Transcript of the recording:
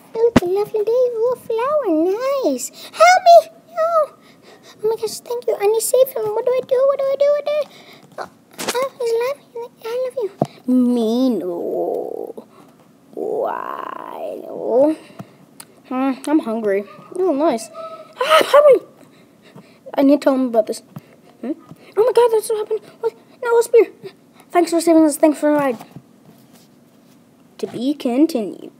Oh, it's a lovely day. Oh, flower, nice. Help me! Oh, oh my gosh, thank you. I need to save him. What do I do? What do I do? What do I do? Oh, he's laughing. I love you. Me, no. Why, no? I'm hungry. Oh, nice. Hurry! I need to tell him about this. Oh my god, that's what happened. What? No, a spear. Thanks for saving us. Thanks for the ride. To be continued.